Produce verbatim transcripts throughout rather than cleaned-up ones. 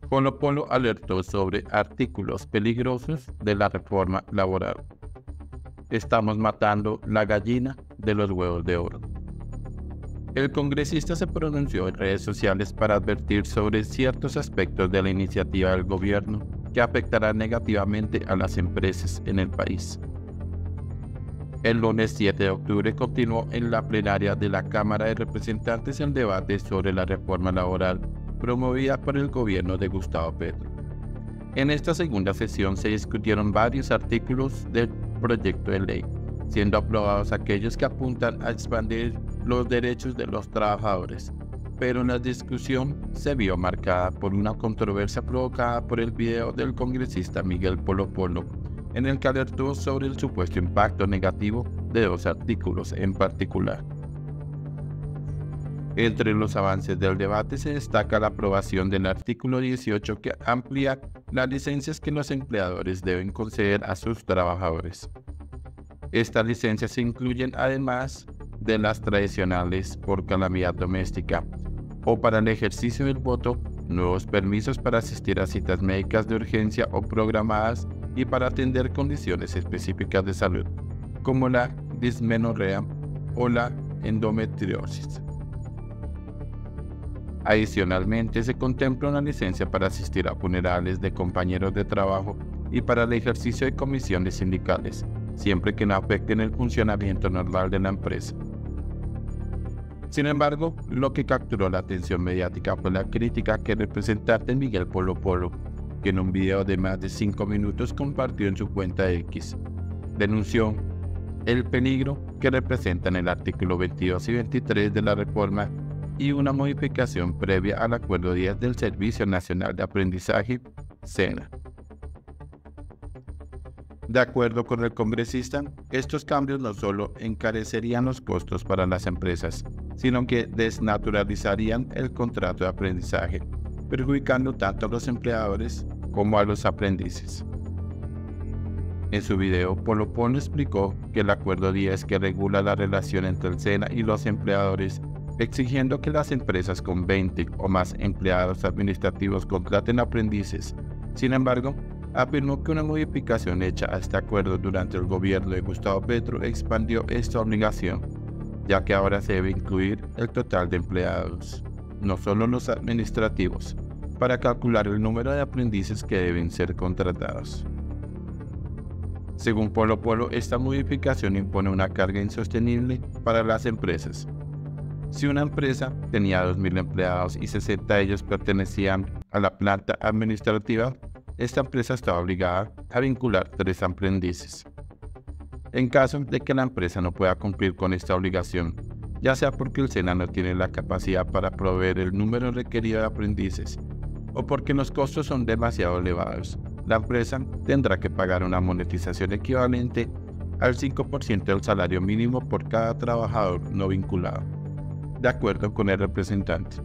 Polo Polo alertó sobre artículos peligrosos de la reforma laboral. Estamos matando la gallina de los huevos de oro. El congresista se pronunció en redes sociales para advertir sobre ciertos aspectos de la iniciativa del gobierno que afectarán negativamente a las empresas en el país. El lunes siete de octubre continuó en la plenaria de la Cámara de Representantes el debate sobre la reforma laboral promovida por el gobierno de Gustavo Petro. En esta segunda sesión se discutieron varios artículos del proyecto de ley, siendo aprobados aquellos que apuntan a expandir los derechos de los trabajadores, pero la discusión se vio marcada por una controversia provocada por el video del congresista Miguel Polo Polo, en el que alertó sobre el supuesto impacto negativo de dos artículos en particular. Entre los avances del debate se destaca la aprobación del artículo dieciocho que amplía las licencias que los empleadores deben conceder a sus trabajadores. Estas licencias incluyen, además de las tradicionales por calamidad doméstica o para el ejercicio del voto, nuevos permisos para asistir a citas médicas de urgencia o programadas y para atender condiciones específicas de salud, como la dismenorrea o la endometriosis. Adicionalmente, se contempla una licencia para asistir a funerales de compañeros de trabajo y para el ejercicio de comisiones sindicales, siempre que no afecten el funcionamiento normal de la empresa. Sin embargo, lo que capturó la atención mediática fue la crítica que el representante Miguel Polo Polo, que en un video de más de cinco minutos compartió en su cuenta X, denunció el peligro que representan el artículo veintidós y veintitrés de la reforma y una modificación previa al Acuerdo diez del Servicio Nacional de Aprendizaje, SENA. De acuerdo con el congresista, estos cambios no solo encarecerían los costos para las empresas, sino que desnaturalizarían el contrato de aprendizaje, perjudicando tanto a los empleadores como a los aprendices. En su video, Polo Polo explicó que el Acuerdo diez que regula la relación entre el SENA y los empleadores, exigiendo que las empresas con veinte o más empleados administrativos contraten aprendices. Sin embargo, afirmó que una modificación hecha a este acuerdo durante el gobierno de Gustavo Petro expandió esta obligación, ya que ahora se debe incluir el total de empleados, no solo los administrativos, para calcular el número de aprendices que deben ser contratados. Según Polo Polo, esta modificación impone una carga insostenible para las empresas. Si una empresa tenía dos mil empleados y sesenta de ellos pertenecían a la planta administrativa, esta empresa estaba obligada a vincular tres aprendices. En caso de que la empresa no pueda cumplir con esta obligación, ya sea porque el SENA no tiene la capacidad para proveer el número requerido de aprendices o porque los costos son demasiado elevados, la empresa tendrá que pagar una monetización equivalente al cinco por ciento del salario mínimo por cada trabajador no vinculado, de acuerdo con el representante.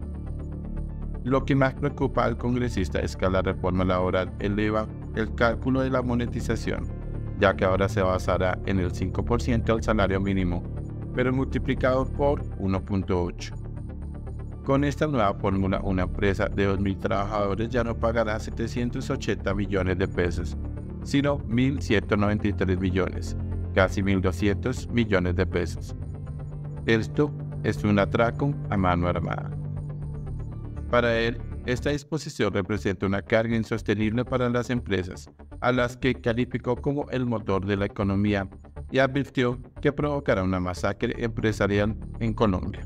Lo que más preocupa al congresista es que la reforma laboral eleva el cálculo de la monetización, ya que ahora se basará en el cinco por ciento del salario mínimo, pero multiplicado por uno punto ocho. Con esta nueva fórmula, una empresa de dos mil trabajadores ya no pagará setecientos ochenta millones de pesos, sino mil ciento noventa y tres millones, casi mil doscientos millones de pesos. Esto es un atraco a mano armada. Para él, esta disposición representa una carga insostenible para las empresas, a las que calificó como el motor de la economía y advirtió que provocará una masacre empresarial en Colombia.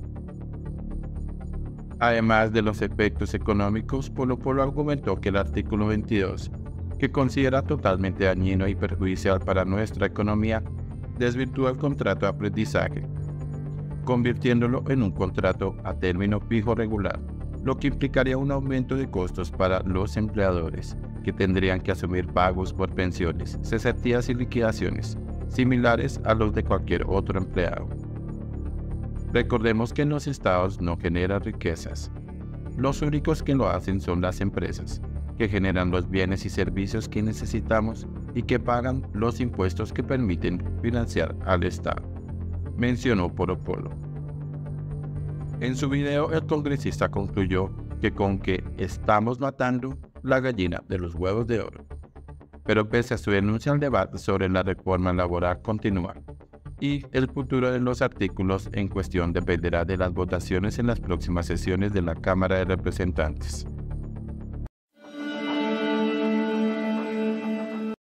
Además de los efectos económicos, Polo Polo argumentó que el artículo veintidós, que considera totalmente dañino y perjudicial para nuestra economía, desvirtúa el contrato de aprendizaje, convirtiéndolo en un contrato a término fijo regular, lo que implicaría un aumento de costos para los empleadores, que tendrían que asumir pagos por pensiones, cesantías y liquidaciones, similares a los de cualquier otro empleado. Recordemos que en los estados no generan riquezas. Los únicos que lo hacen son las empresas, que generan los bienes y servicios que necesitamos y que pagan los impuestos que permiten financiar al Estado, mencionó Polo Polo. En su video, el congresista concluyó que con que estamos matando la gallina de los huevos de oro. Pero pese a su denuncia, el debate sobre la reforma laboral continúa, y el futuro de los artículos en cuestión dependerá de las votaciones en las próximas sesiones de la Cámara de Representantes.